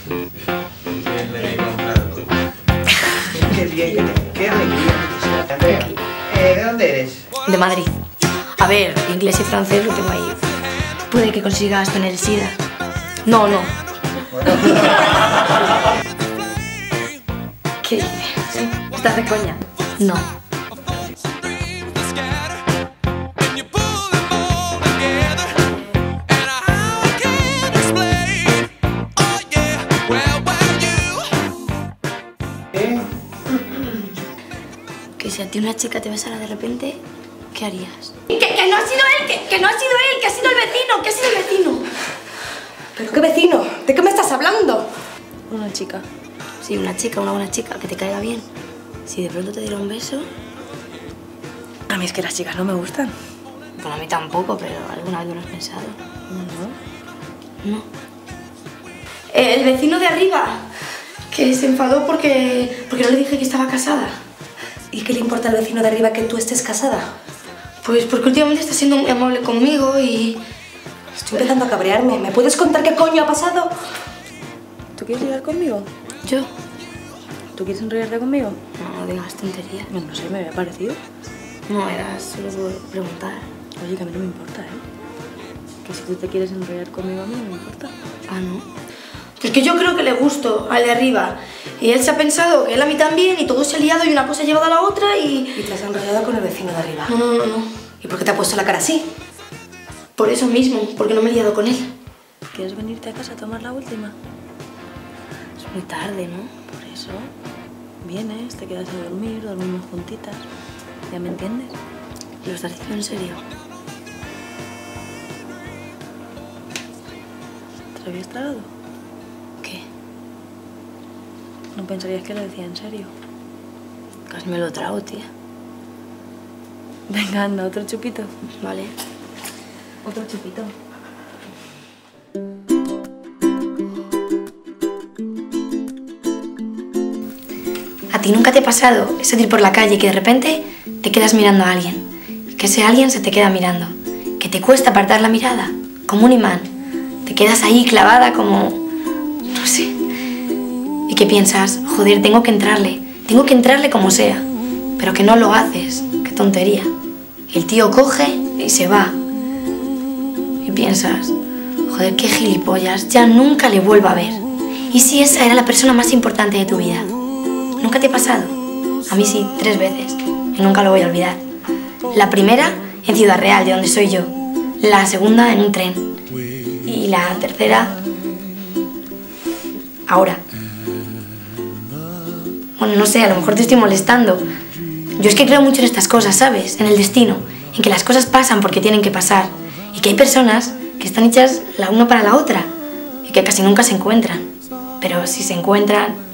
Bien, le he comprado. Qué bien, qué alegría. ¿De dónde eres? De Madrid. A ver, inglés y francés lo tengo ahí. Puede que consigas tener el SIDA. No, no. Bueno. ¿Qué dices? ¿Sí? ¿Estás de coña? No. Que si a ti una chica te besara de repente, ¿qué harías? Que no ha sido él, que no ha sido él, que ha sido el vecino, que ha sido el vecino. ¿Pero qué vecino? ¿De qué me estás hablando? Una chica. Sí, una chica, una buena chica, que te caiga bien. Si de pronto te diera un beso... A mí es que las chicas no me gustan. Bueno, a mí tampoco, pero ¿alguna vez lo has pensado? No. No. El vecino de arriba, que se enfadó porque no le dije que estaba casada. ¿Y qué le importa al vecino de arriba que tú estés casada? Pues porque últimamente está siendo muy amable conmigo y... Estoy empezando a cabrearme. ¿Me puedes contar qué coño ha pasado? ¿Tú quieres ligar conmigo? ¿Yo? ¿Tú quieres enrollarte conmigo? No digas tonterías. No sé, me había parecido. No, era solo por preguntar. Oye, que a mí no me importa, ¿eh? Que si tú te quieres enrollar conmigo, a mí no me importa. Ah, ¿no? Pues que yo creo que le gusto al de arriba. Y él se ha pensado que él a mí también y todo se ha liado y una cosa ha llevado a la otra y... ¿Y te has enrollado con el vecino de arriba? No. ¿Y por qué te ha puesto la cara así? Por eso mismo, porque no me he liado con él. ¿Quieres venirte a casa a tomar la última? Es muy tarde, ¿no? Por eso, vienes, te quedas a dormir, dormimos juntitas. ¿Ya me entiendes? ¿Lo estás diciendo en serio? ¿Te lo habías tragado? ¿Qué? ¿No pensarías que lo decía en serio? Casi me lo trago, tía. Venga, anda, otro chupito. Vale. Otro chupito. ¿A ti nunca te ha pasado eso de ir por la calle y que de repente te quedas mirando a alguien? Que ese alguien se te queda mirando. Que te cuesta apartar la mirada, como un imán. Te quedas ahí clavada como... no sé. Y que piensas, joder, tengo que entrarle como sea. Pero que no lo haces, qué tontería. Y el tío coge y se va. Y piensas, joder, qué gilipollas, ya nunca le vuelvo a ver. ¿Y si esa era la persona más importante de tu vida? ¿Nunca te ha pasado? A mí sí, 3 veces. Y nunca lo voy a olvidar. La primera en Ciudad Real, de donde soy yo. La segunda en un tren. Y la tercera... ahora. Bueno, no sé, a lo mejor te estoy molestando. Yo es que creo mucho en estas cosas, ¿sabes? En el destino. En que las cosas pasan porque tienen que pasar. Y que hay personas que están hechas la una para la otra. Y que casi nunca se encuentran. Pero si se encuentran...